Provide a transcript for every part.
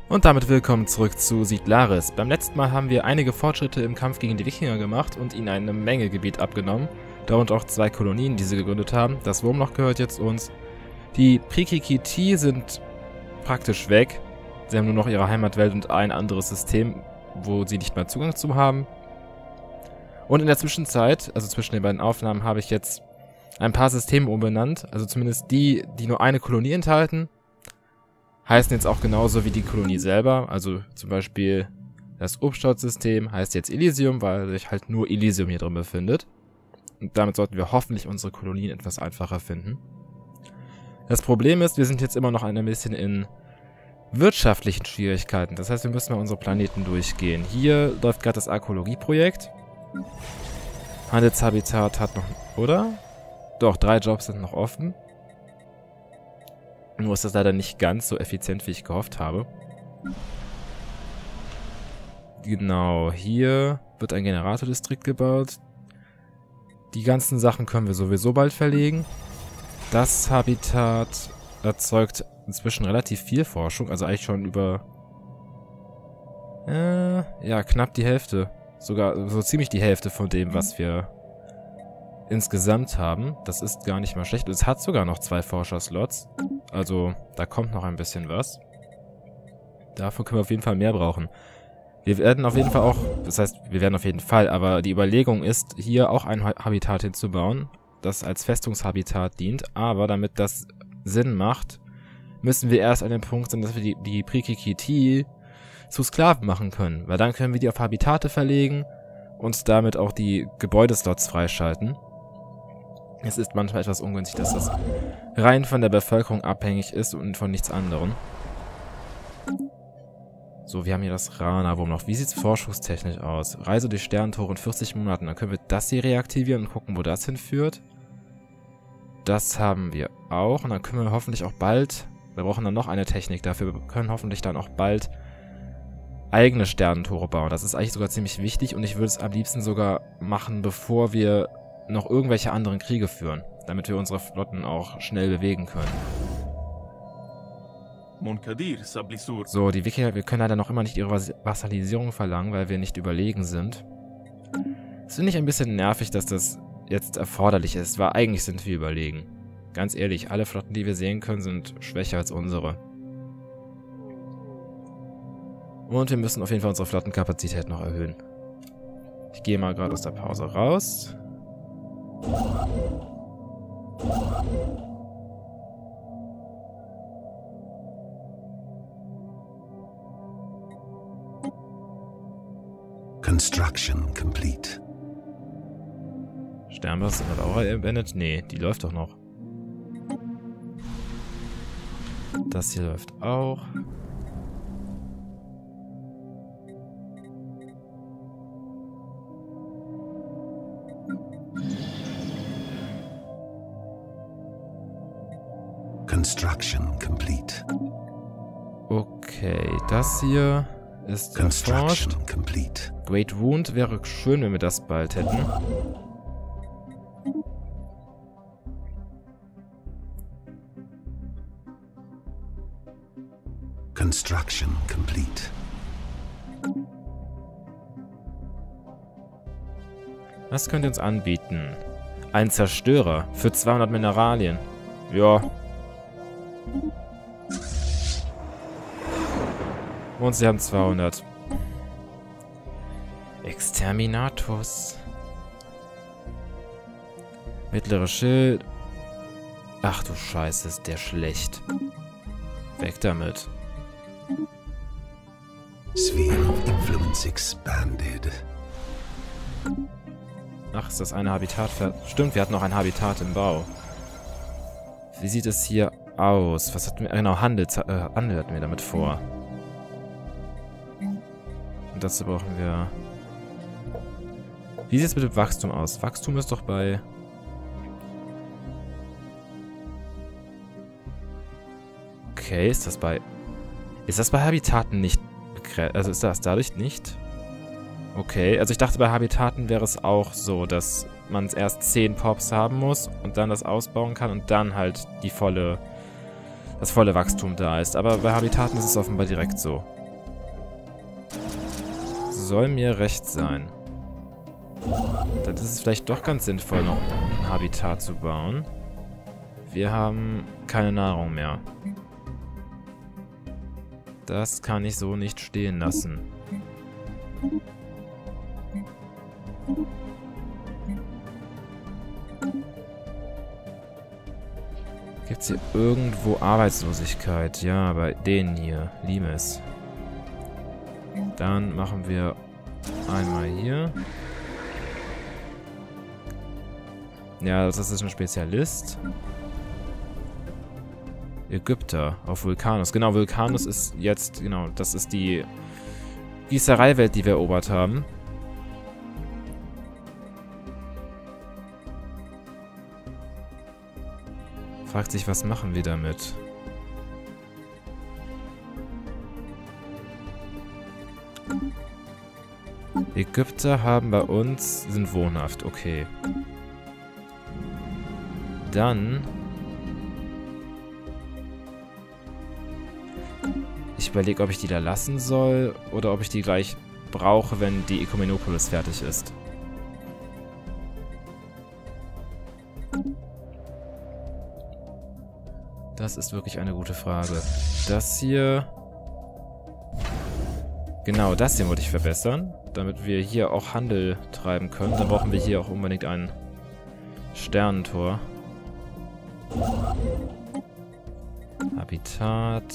Und damit willkommen zurück zu Siglaris. Beim letzten Mal haben wir einige Fortschritte im Kampf gegen die Wikinger gemacht und ihnen eine Menge Gebiet abgenommen. Darunter auch 2 Kolonien, die sie gegründet haben. Das Wurmloch gehört jetzt uns. Die Prikikiti sind praktisch weg. Sie haben nur noch ihre Heimatwelt und ein anderes System, wo sie nicht mehr Zugang zu haben. Und in der Zwischenzeit, also zwischen den beiden Aufnahmen, habe ich jetzt ein paar Systeme umbenannt. Also zumindest die, die nur eine Kolonie enthalten, heißen jetzt auch genauso wie die Kolonie selber. Also zum Beispiel das Obststaudsystem heißt jetzt Elysium, weil sich halt nur Elysium hier drin befindet. Und damit sollten wir hoffentlich unsere Kolonien etwas einfacher finden. Das Problem ist, wir sind jetzt immer noch ein bisschen in wirtschaftlichen Schwierigkeiten. Das heißt, wir müssen mal unsere Planeten durchgehen. Hier läuft gerade das Arkologie-Projekt. Handelshabitat hat noch... Oder? Doch, 3 Jobs sind noch offen. Nur ist das leider nicht ganz so effizient, wie ich gehofft habe. Genau, hier wird ein Generatordistrikt gebaut. Die ganzen Sachen können wir sowieso bald verlegen. Das Habitat erzeugt inzwischen relativ viel Forschung, also eigentlich schon über... ja, knapp die Hälfte. Sogar so ziemlich die Hälfte von dem, was wir insgesamt haben. Das ist gar nicht mal schlecht. Es hat sogar noch 2 Forscher-Slots. Also, da kommt noch ein bisschen was. Dafür können wir auf jeden Fall mehr brauchen. Wir werden auf jeden Fall auch, das heißt, wir werden auf jeden Fall, aber die Überlegung ist, hier auch ein Habitat hinzubauen, das als Festungshabitat dient. Aber damit das Sinn macht, müssen wir erst an dem Punkt sein, dass wir die Prikikiti zu Sklaven machen können. Weil dann können wir die auf Habitate verlegen und damit auch die Gebäudeslots freischalten. Es ist manchmal etwas ungünstig, dass das rein von der Bevölkerung abhängig ist und von nichts anderem. So, wir haben hier das Rana-Wurmloch. Wie sieht es forschungstechnisch aus? Reise durch Sternentore in 40 Monaten. Dann können wir das hier reaktivieren und gucken, wo das hinführt. Das haben wir auch. Und dann können wir hoffentlich auch bald... Wir brauchen dann noch eine Technik dafür. Wir können hoffentlich dann auch bald eigene Sternentore bauen. Das ist eigentlich sogar ziemlich wichtig. Und ich würde es am liebsten sogar machen, bevor wir noch irgendwelche anderen Kriege führen. Damit wir unsere Flotten auch schnell bewegen können. So, die Wikinger, wir können leider noch immer nicht ihre Vassalisierung verlangen, weil wir nicht überlegen sind. Das finde ich ein bisschen nervig, dass das jetzt erforderlich ist, weil eigentlich sind wir überlegen. Ganz ehrlich, alle Flotten, die wir sehen können, sind schwächer als unsere. Und wir müssen auf jeden Fall unsere Flottenkapazität noch erhöhen. Ich gehe mal gerade aus der Pause raus. Construction complete. Sternbus hat auch beendet? Nee, die läuft doch noch. Das hier läuft auch. Construction complete. Okay, das hier ist erforscht. Complete. Great Wound wäre schön, wenn wir das bald hätten. Construction complete. Was könnt ihr uns anbieten? Ein Zerstörer für 200 Mineralien. Ja. Und sie haben 200. Exterminatus. Mittlere Schild. Ach du Scheiße, ist der schlecht. Weg damit. Sphere of Influence expanded. Ach, ist das eine Habitat? Stimmt, wir hatten noch ein Habitat im Bau. Wie sieht es hier aus? Was hatten wir? Genau, Handel hatten wir damit vor. Und dazu brauchen wir... Wie sieht es mit dem Wachstum aus? Wachstum ist doch bei... Okay, ist das bei... Ist das bei Habitaten nicht begrenzt? Also ist das dadurch nicht? Okay, also ich dachte, bei Habitaten wäre es auch so, dass man erst 10 Pops haben muss und dann das ausbauen kann und dann halt die volle das volle Wachstum da ist. Aber bei Habitaten ist es offenbar direkt so. Soll mir recht sein. Dann ist es vielleicht doch ganz sinnvoll, noch ein Habitat zu bauen. Wir haben keine Nahrung mehr. Das kann ich so nicht stehen lassen. Gibt es hier irgendwo Arbeitslosigkeit? Ja, bei denen hier. Limes. Dann machen wir einmal hier. Ja, das ist ein Spezialist. Ägypter auf Vulkanus. Genau, Vulkanus ist jetzt, genau, das ist die Gießereiwelt, die wir erobert haben. Fragt sich, was machen wir damit? Ägypter haben bei uns, sind wohnhaft, okay. Dann... Ich überlege, ob ich die da lassen soll oder ob ich die gleich brauche, wenn die Ökumenopolis fertig ist. Das ist wirklich eine gute Frage. Das hier... Genau, das hier wollte ich verbessern, damit wir hier auch Handel treiben können. Dann brauchen wir hier auch unbedingt ein Sternentor. Habitat...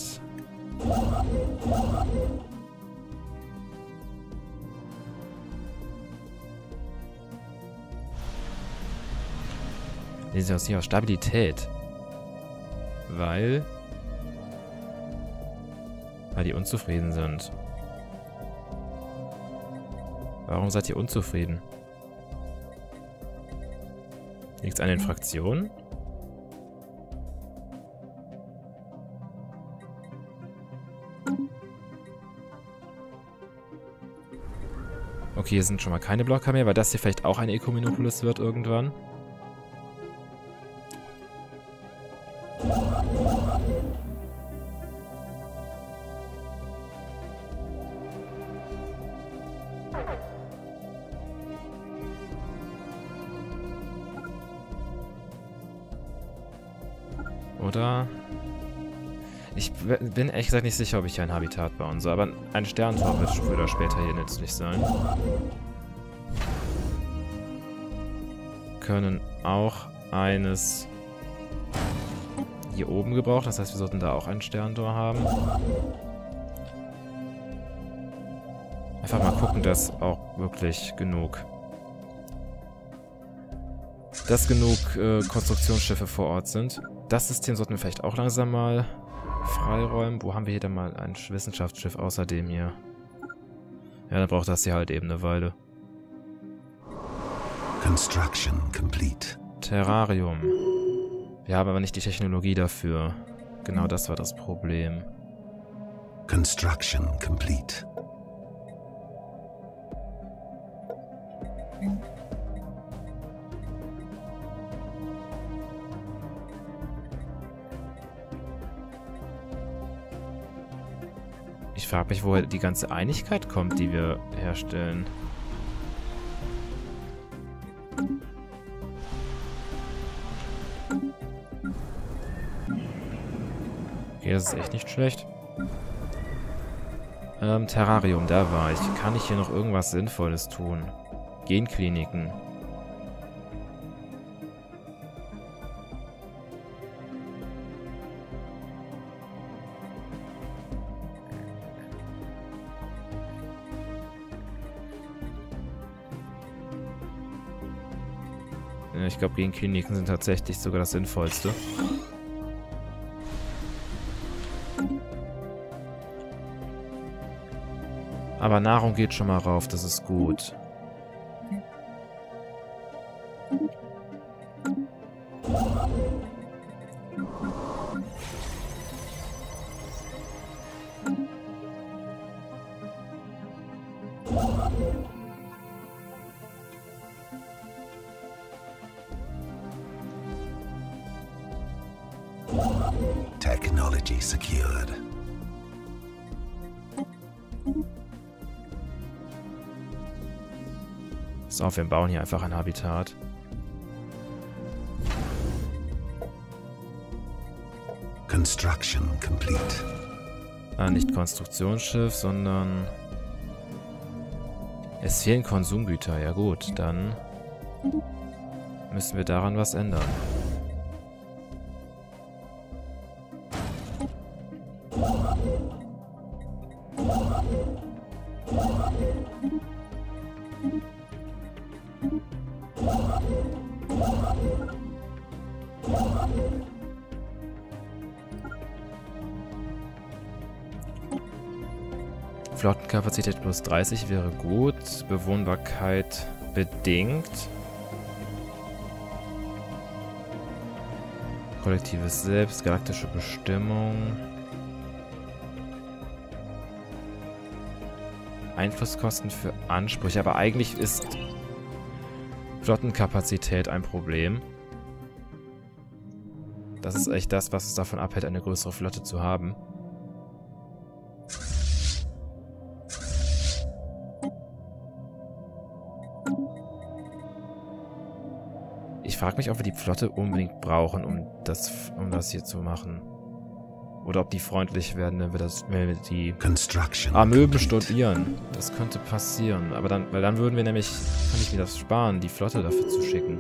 Lesen Sie aus hier aus Stabilität. Weil die unzufrieden sind. Warum seid ihr unzufrieden? Liegt's an den Fraktionen? Okay, hier sind schon mal keine Blocker mehr, weil das hier vielleicht auch eine Ökumenopolis wird irgendwann. Oder? Ich bin ehrlich gesagt nicht sicher, ob ich hier ein Habitat bauen soll, aber ein Sternentor wird früher oder später hier nützlich sein. Können auch eines hier oben gebrauchen, das heißt, wir sollten da auch ein Sternentor haben. Einfach mal gucken, dass auch wirklich genug Konstruktionsschiffe vor Ort sind. Das System sollten wir vielleicht auch langsam mal freiräumen. Wo haben wir hier denn mal ein Wissenschaftsschiff außerdem hier? Ja, dann braucht das hier halt eben eine Weile. Construction complete. Terrarium. Wir haben aber nicht die Technologie dafür. Genau das war das Problem. Construction complete. Ich frage mich, woher die ganze Einigkeit kommt, die wir herstellen. Okay, das ist echt nicht schlecht. Terrarium, da war ich. Kann ich hier noch irgendwas Sinnvolles tun? Genkliniken. Ja, ich glaube, Genkliniken sind tatsächlich sogar das Sinnvollste. Aber Nahrung geht schon mal rauf, das ist gut. Tech Technology secured. So, wir bauen hier einfach ein Habitat. Construction complete. Nicht Konstruktionsschiff, sondern... Es fehlen Konsumgüter. Ja gut, dann müssen wir daran was ändern. Flottenkapazität plus 30 wäre gut. Bewohnbarkeit bedingt. Kollektives Selbst, galaktische Bestimmung. Einflusskosten für Ansprüche. Aber eigentlich ist Flottenkapazität ein Problem. Das ist echt das, was es davon abhält, eine größere Flotte zu haben. Ich frage mich, ob wir die Flotte unbedingt brauchen, um das hier zu machen. Oder ob die freundlich werden, wenn wir die Amöben studieren. Das könnte passieren. Aber dann, weil dann würden wir nämlich, kann ich mir das sparen, die Flotte dafür zu schicken.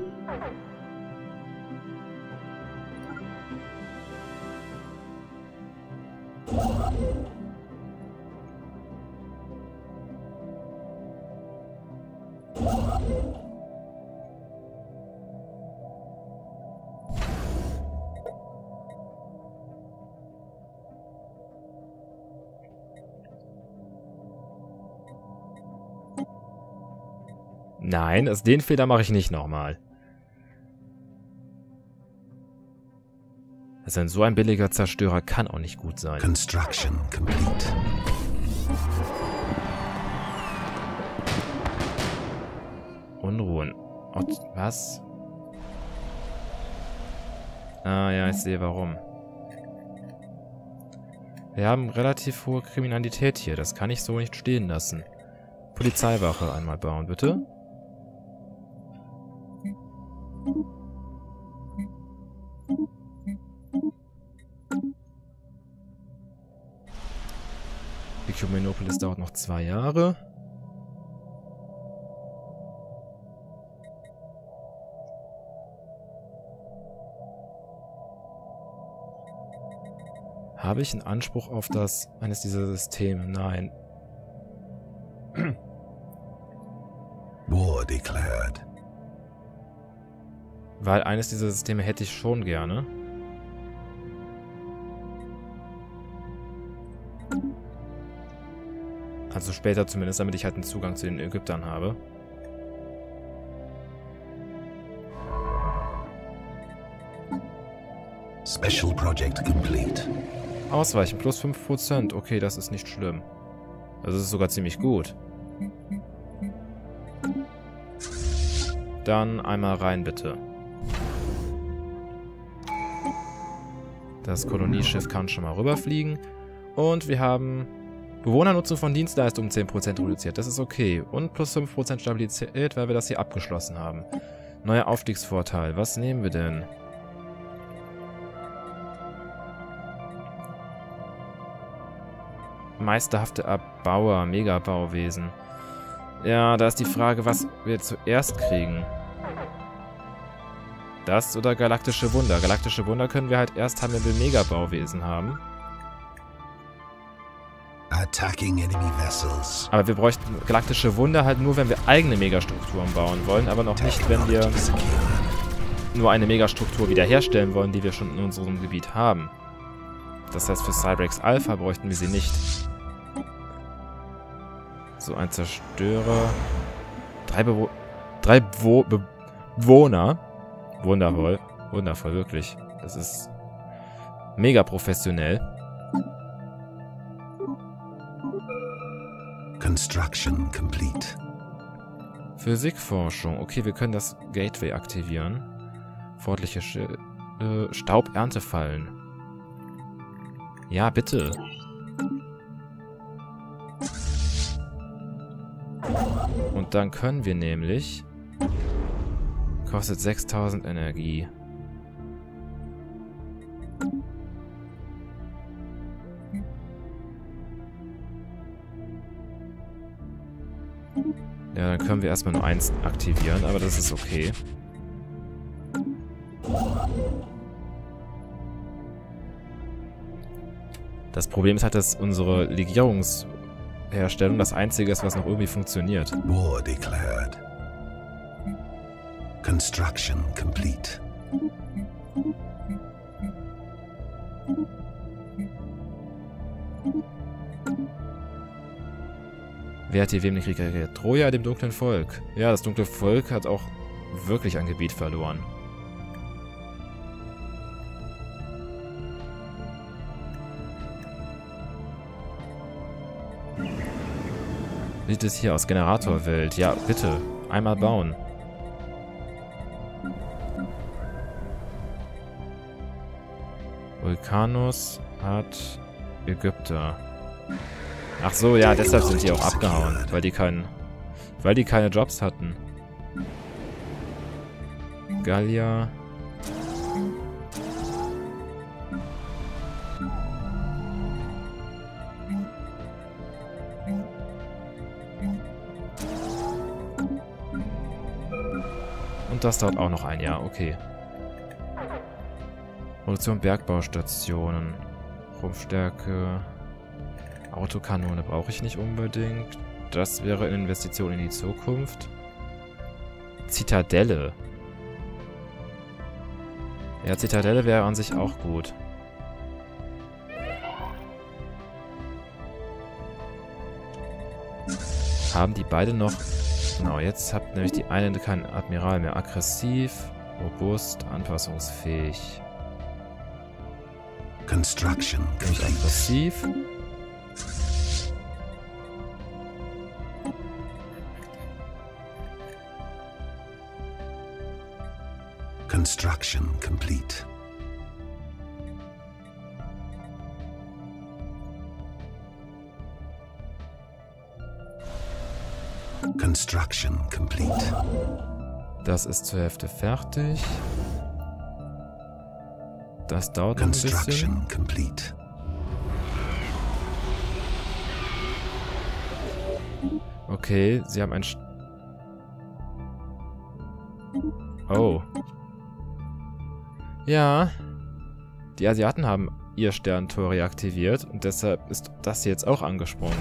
Nein, den Fehler mache ich nicht nochmal. Also so ein billiger Zerstörer kann auch nicht gut sein. Construction complete. Unruhen. Was? Ah ja, ich sehe warum. Wir haben relativ hohe Kriminalität hier. Das kann ich so nicht stehen lassen. Polizeiwache einmal bauen, bitte. Ecumenopolis dauert noch 2 Jahre. Habe ich einen Anspruch auf eines dieser Systeme? Nein. War declared. Weil eines dieser Systeme hätte ich schon gerne. Also später zumindest, damit ich halt einen Zugang zu den Ägyptern habe. Special Project complete. Ausweichen, plus 5%. Okay, das ist nicht schlimm. Das ist sogar ziemlich gut. Dann einmal rein, bitte. Das Kolonieschiff kann schon mal rüberfliegen. Und wir haben Bewohnernutzung von Dienstleistungen 10% reduziert. Das ist okay. Und plus 5% Stabilität, weil wir das hier abgeschlossen haben. Neuer Aufstiegsvorteil. Was nehmen wir denn? Meisterhafte Erbauer, Megabauwesen. Ja, da ist die Frage, was wir zuerst kriegen. Das oder galaktische Wunder? Galaktische Wunder können wir halt erst haben, wenn wir Megabauwesen haben. Attacking enemy vessels. Aber wir bräuchten galaktische Wunder halt nur, wenn wir eigene Megastrukturen bauen wollen, aber noch nicht, wenn wir nur eine Megastruktur wiederherstellen wollen, die wir schon in unserem Gebiet haben. Das heißt, für Cybrex Alpha bräuchten wir sie nicht. So, ein Zerstörer. 3 Bewohner. Wundervoll. Wundervoll, wirklich. Das ist mega professionell. Construction complete. Physikforschung. Okay, wir können das Gateway aktivieren. Fortliche Stauberntefallen. Ja, bitte. Und dann können wir nämlich... Kostet 6000 Energie. Ja, dann können wir erstmal nur eins aktivieren, aber das ist okay. Das Problem ist halt, dass unsere Legierungsherstellung das einzige ist, was noch irgendwie funktioniert. War declared. Construction complete. Wer hat hier wem den Krieg erklärt? Troja, dem dunklen Volk. Ja, das dunkle Volk hat auch wirklich ein Gebiet verloren. Wie sieht es hier aus? Generatorwelt. Ja, bitte. Einmal bauen. Vulcanus hat Ägypter. Ach so, ja, deshalb sind die auch abgehauen. Weil die keine Jobs hatten. Gallia. Und das dauert auch noch ein Jahr, okay. Produktion Bergbaustationen. Rumpfstärke. Autokanone brauche ich nicht unbedingt. Das wäre eine Investition in die Zukunft. Zitadelle. Ja, Zitadelle wäre an sich auch gut. Haben die beide noch... Genau, jetzt hat nämlich die eine keinen Admiral mehr. Aggressiv, robust, anpassungsfähig. Construction complete. Aggressiv. Construction complete. Construction complete. Das ist zur Hälfte fertig. Das dauert noch ein bisschen. Construction complete. Okay, sie haben ein... Oh. Ja. Die Asiaten haben ihr Sterntor reaktiviert und deshalb ist das jetzt auch angesprungen.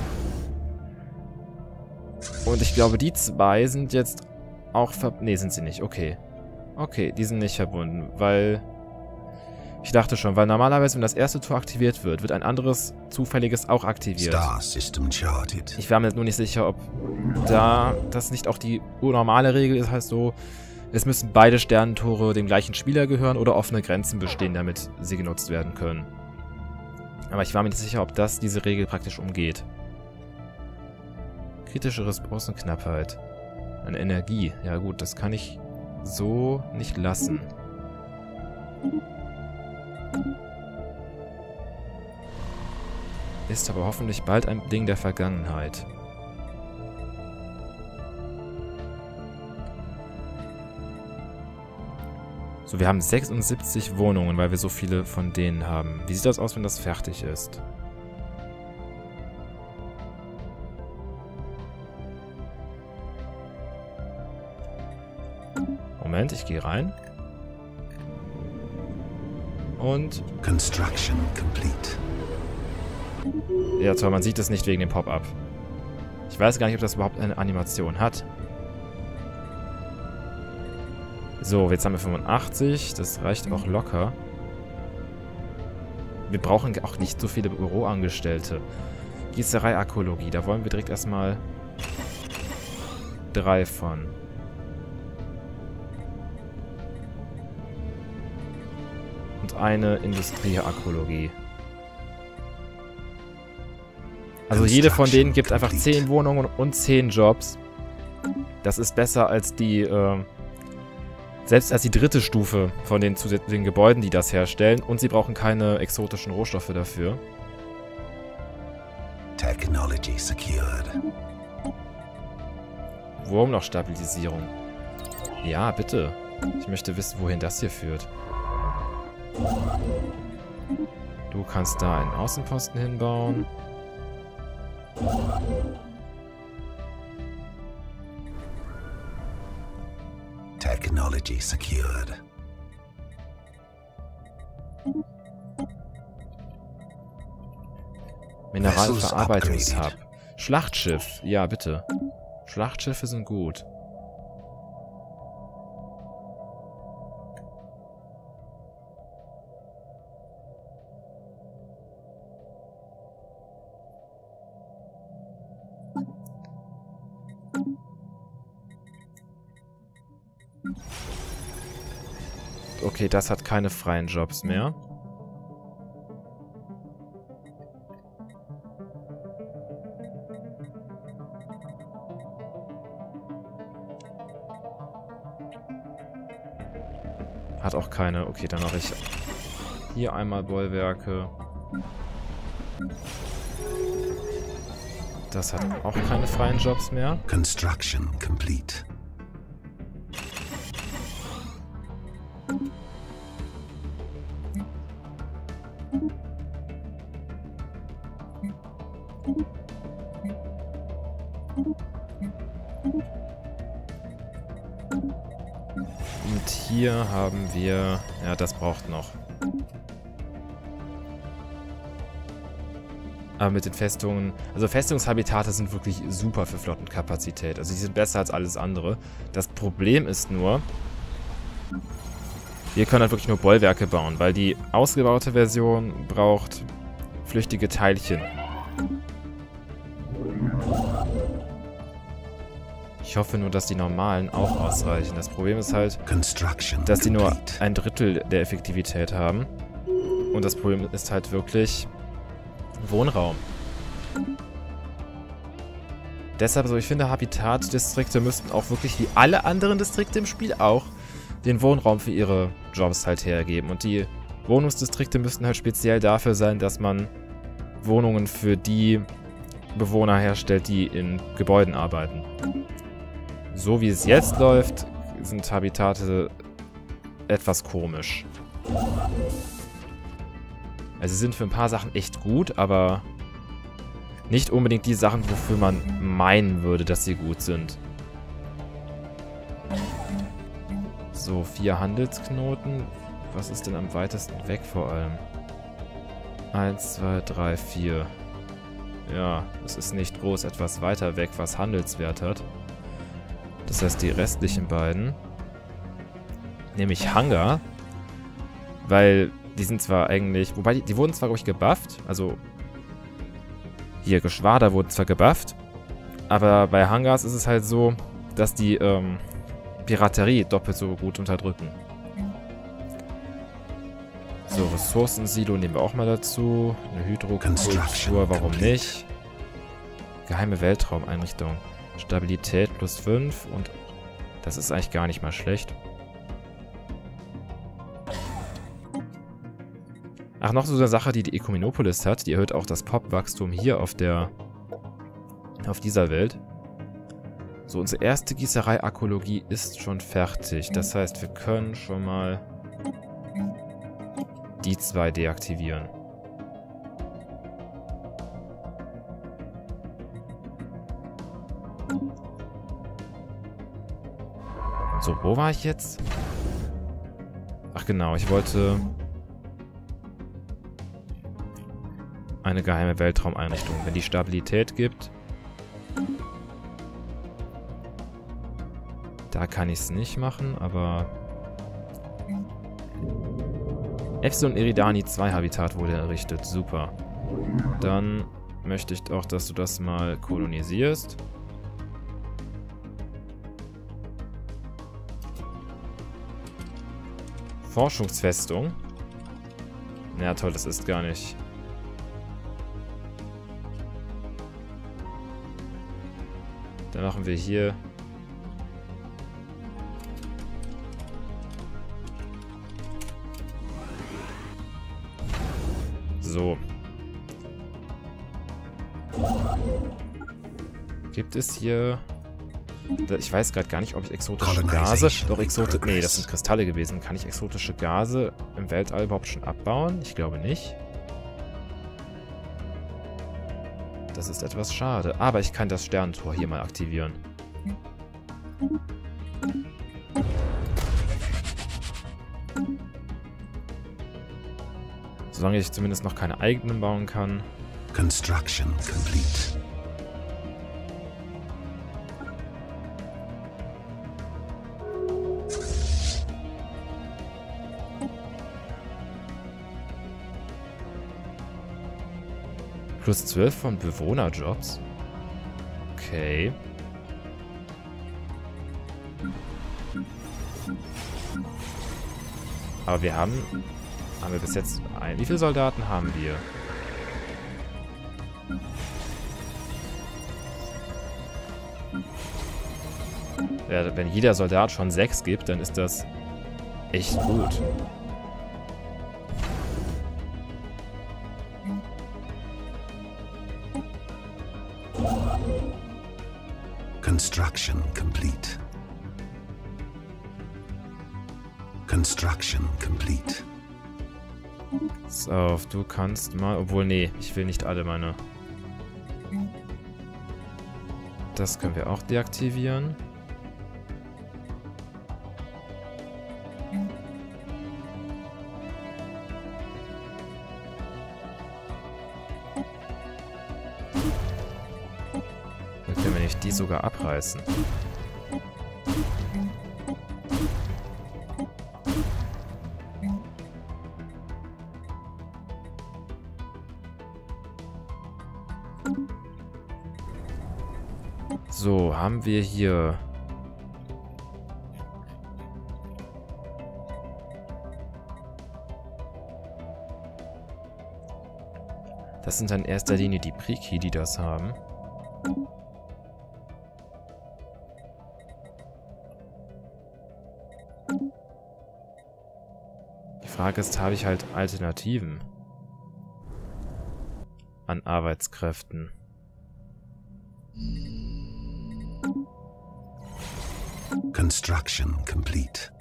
Und ich glaube, die zwei sind jetzt auch Ne, sind sie nicht. Okay. Okay, die sind nicht verbunden, weil... Ich dachte schon, weil normalerweise, wenn das erste Tor aktiviert wird, wird ein anderes zufälliges auch aktiviert. Star system charted. Ich war mir nur nicht sicher, ob da das nicht auch die urnormale Regel ist, heißt so, es müssen beide Sternentore dem gleichen Spieler gehören oder offene Grenzen bestehen, damit sie genutzt werden können. Aber ich war mir nicht sicher, ob das diese Regel praktisch umgeht. Kritische Ressourcenknappheit. Eine Energie. Ja gut, das kann ich so nicht lassen. Ist aber hoffentlich bald ein Ding der Vergangenheit. So, wir haben 76 Wohnungen, weil wir so viele von denen haben. Wie sieht das aus, wenn das fertig ist? Moment, ich gehe rein. Und... Construction complete. Ja, toll, man sieht es nicht wegen dem Pop-Up. Ich weiß gar nicht, ob das überhaupt eine Animation hat. So, jetzt haben wir 85. Das reicht auch locker. Wir brauchen auch nicht so viele Büroangestellte. Gießerei, Arkologie. Da wollen wir direkt erstmal 3 von. Und eine Industrie-Arkologie. Also jede von denen gibt einfach 10 Wohnungen und 10 Jobs. Das ist besser als die, selbst als die dritte Stufe von den zusätzlichen Gebäuden, die das herstellen. Und sie brauchen keine exotischen Rohstoffe dafür. Technology secured. Wurmlochstabilisierung. Ja, bitte. Ich möchte wissen, wohin das hier führt. Du kannst da einen Außenposten hinbauen. Technology secured. Mineralverarbeitungshub. Schlachtschiff. Ja, bitte. Schlachtschiffe sind gut. Okay, das hat keine freien Jobs mehr. Hat auch keine. Okay, dann mache ich hier einmal Bollwerke. Das hat auch keine freien Jobs mehr. Construction complete. Und hier haben wir... Ja, das braucht noch. Aber mit den Festungen... Also Festungshabitate sind wirklich super für Flottenkapazität. Also die sind besser als alles andere. Das Problem ist nur... Wir können halt wirklich nur Bollwerke bauen, weil die ausgebaute Version braucht flüchtige Teilchen. Ich hoffe nur, dass die normalen auch ausreichen. Das Problem ist halt, dass die nur 1/3 der Effektivität haben. Und das Problem ist halt wirklich Wohnraum. Deshalb, also ich finde, Habitatdistrikte müssten auch wirklich wie alle anderen Distrikte im Spiel auch den Wohnraum für ihre Jobs halt hergeben. Und die Wohnungsdistrikte müssten halt speziell dafür sein, dass man Wohnungen für die Bewohner herstellt, die in Gebäuden arbeiten. So wie es jetzt läuft, sind Habitate etwas komisch. Also sie sind für ein paar Sachen echt gut, aber nicht unbedingt die Sachen, wofür man meinen würde, dass sie gut sind. So, 4 Handelsknoten. Was ist denn am weitesten weg vor allem? 1, 2, 3, 4. Ja, es ist nicht groß etwas weiter weg, was Handelswert hat. Das heißt, die restlichen beiden, nämlich Hangar, weil die sind zwar eigentlich, wobei die wurden zwar, glaube ich, gebufft, also hier Geschwader wurden zwar gebufft, aber bei Hangars ist es halt so, dass die Piraterie doppelt so gut unterdrücken. So, Ressourcensilo nehmen wir auch mal dazu. Eine Hydrokultur, warum nicht? Geheime Weltraumeinrichtung. Stabilität plus 5 und das ist eigentlich gar nicht mal schlecht. Ach, noch so eine Sache, die Ekumenopolis hat. Die erhöht auch das Pop-Wachstum hier auf dieser Welt. So, unsere erste Gießerei Arkologie ist schon fertig. Das heißt, wir können schon mal die 2 deaktivieren. So, wo war ich jetzt? Ach genau, ich wollte eine geheime Weltraumeinrichtung. Wenn die Stabilität gibt, da kann ich es nicht machen, aber Epsilon Eridani 2 Habitat wurde errichtet. Super. Dann möchte ich auch, dass du das mal kolonisierst. Forschungsfestung. Ja, toll, das ist gar nicht. Dann machen wir hier so. Gibt es hier... Ich weiß gerade gar nicht, ob ich exotische Gase... Doch, nee, das sind Kristalle gewesen. Kann ich exotische Gase im Weltall überhaupt schon abbauen? Ich glaube nicht. Das ist etwas schade. Aber ich kann das Sternentor hier mal aktivieren. Solange ich zumindest noch keine eigenen bauen kann. Construction complete. Plus 12 von Bewohnerjobs. Okay. Aber wir haben wir bis jetzt wie viele Soldaten haben wir? Ja, wenn jeder Soldat schon 6 gibt, dann ist das echt gut. Construction complete. Construction complete. So, du kannst mal... Obwohl, nee, ich will nicht alle meine... Das können wir auch deaktivieren. Dann können wir nicht die sogar abreißen. So, haben wir hier... Das sind dann in erster Linie die Priki, die das haben. Die Frage ist, habe ich halt Alternativen an Arbeitskräften? Construction complete.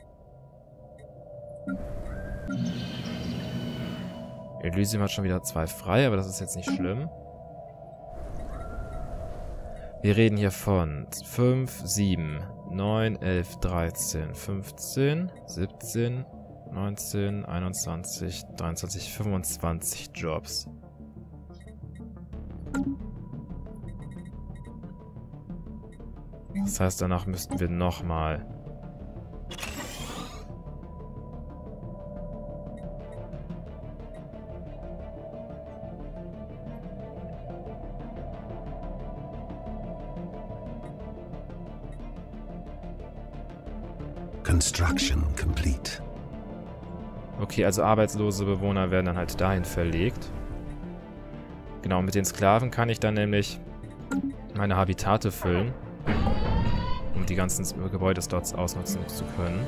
Elysium hat schon wieder 2 frei, aber das ist jetzt nicht schlimm. Wir reden hier von 5, 7, 9, 11, 13, 15, 17, 19, 21, 23, 25 Jobs. Das heißt, danach müssten wir nochmal... Construction complete. Okay, also arbeitslose Bewohner werden dann halt dahin verlegt. Genau, mit den Sklaven kann ich dann nämlich meine Habitate füllen, um die ganzen Gebäudeslots ausnutzen zu können.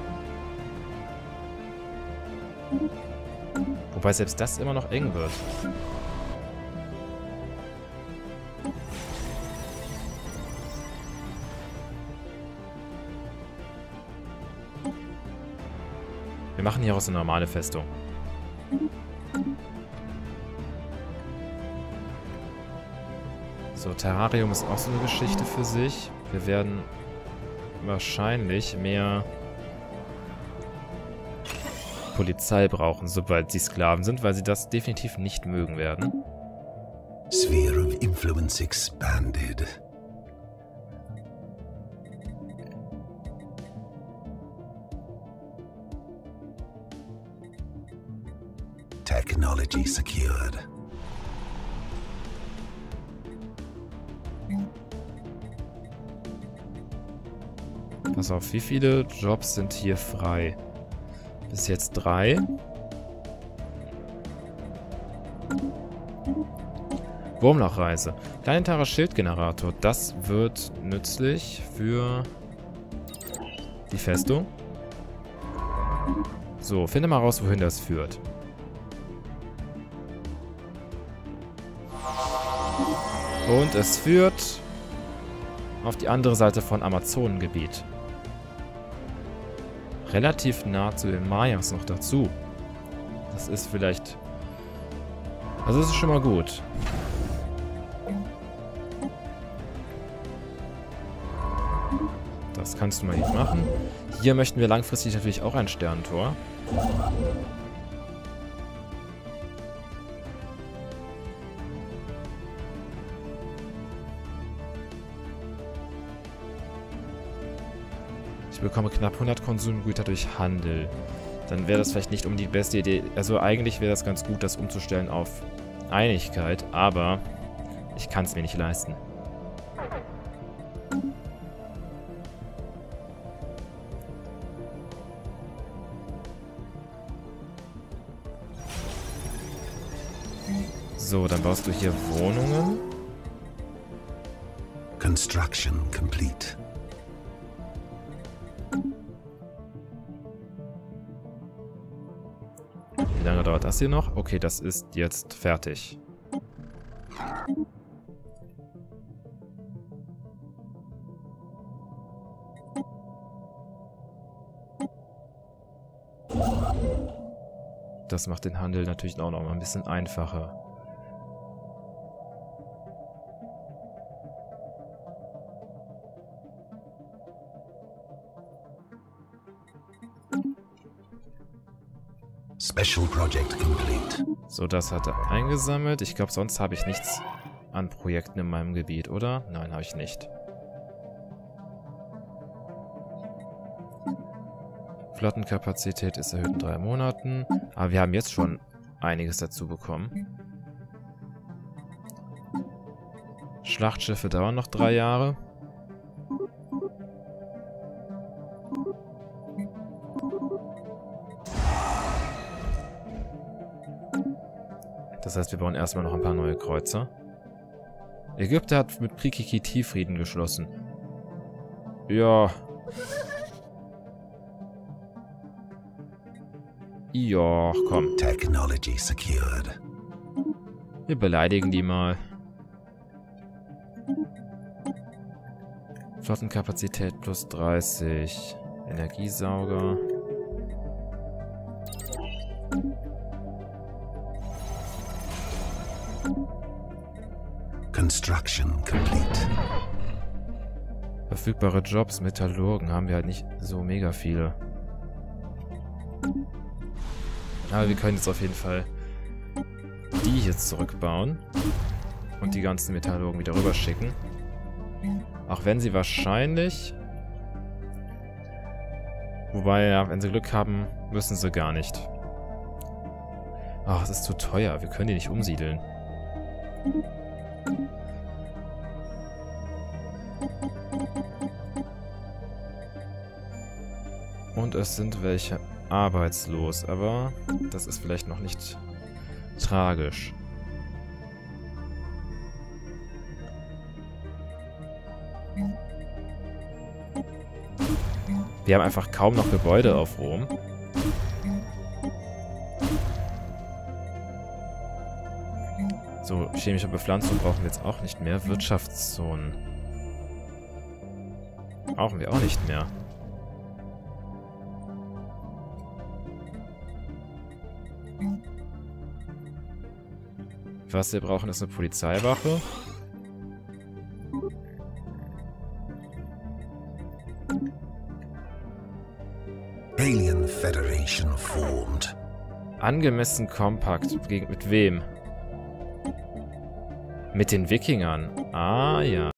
Wobei selbst das immer noch eng wird. Wir machen hier aus eine normale Festung. So, Terrarium ist auch so eine Geschichte für sich. Wir werden wahrscheinlich mehr Polizei brauchen, sobald sie Sklaven sind, weil sie das definitiv nicht mögen werden. Sphere of influence expanded. Technology secured. Pass auf, wie viele Jobs sind hier frei? Bis jetzt 3. Wurmlochreise. Planetarer Schildgenerator. Das wird nützlich für die Festung. So, finde mal raus, wohin das führt. Und es führt auf die andere Seite von Amazonengebiet. Relativ nah zu den Mayas noch dazu. Das ist vielleicht... Also das ist schon mal gut. Das kannst du mal nicht machen. Hier möchten wir langfristig natürlich auch ein Sternentor. Ich bekomme knapp 100 Konsumgüter durch Handel. Dann wäre das vielleicht nicht die beste Idee. Also eigentlich wäre das ganz gut, das umzustellen auf Einigkeit, aber ich kann es mir nicht leisten. So, dann baust du hier Wohnungen. Construction complete. Wie lange dauert das hier noch? Okay, das ist jetzt fertig. Das macht den Handel natürlich auch noch mal ein bisschen einfacher. Special project complete. So, das hat er eingesammelt. Ich glaube, sonst habe ich nichts an Projekten in meinem Gebiet, oder? Nein, habe ich nicht. Flottenkapazität ist erhöht in 3 Monaten. Aber wir haben jetzt schon einiges dazu bekommen. Schlachtschiffe dauern noch 3 Jahre. Das heißt, wir bauen erstmal noch ein paar neue Kreuzer. Ägypter hat mit Prikikiti Frieden geschlossen. Ja. Ja, komm. Technology secured. Wir beleidigen die mal. Flottenkapazität plus 30. Energiesauger. Construction complete. Verfügbare Jobs, Metallurgen haben wir halt nicht so mega viele. Aber wir können jetzt auf jeden Fall die hier zurückbauen und die ganzen Metallurgen wieder rüber schicken. Auch wenn sie wahrscheinlich... Wobei, ja, wenn sie Glück haben, müssen sie gar nicht. Ach, es ist zu teuer. Wir können die nicht umsiedeln. Und es sind welche arbeitslos, aber das ist vielleicht noch nicht tragisch. Wir haben einfach kaum noch Gebäude auf Rom. So, chemische Bepflanzung brauchen wir jetzt auch nicht mehr. Wirtschaftszonen brauchen wir auch nicht mehr. Was wir brauchen, ist eine Polizeiwache. Alien Federation formed. Angemessen kompakt. Mit wem? Mit den Wikingern. Ah, ja.